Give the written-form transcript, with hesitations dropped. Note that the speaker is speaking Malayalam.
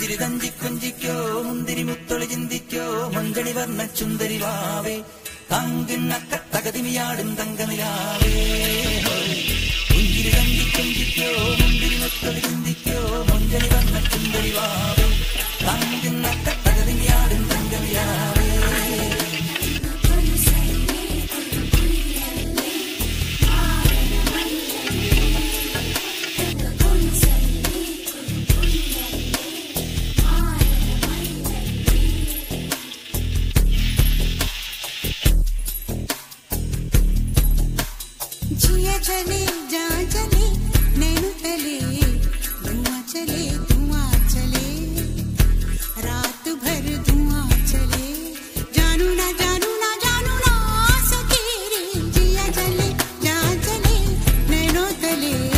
പുഞ്ചിരി തഞ്ചി കൊഞ്ചിക്കോ മുന്തിരി മുത്തൊളി ചിന്തിക്കോ മഞ്ചണി വർണ്ണ ചുന്ദരി വാവേ തങ്കിണ്ണക്ക തകതിമിയാടും തങ്കനിലാവേ പുഞ്ചിരി തഞ്ചി കൊഞ്ചിക്കോ മുന്തിരി മുത്തൊളി ചിന്തിക്കോ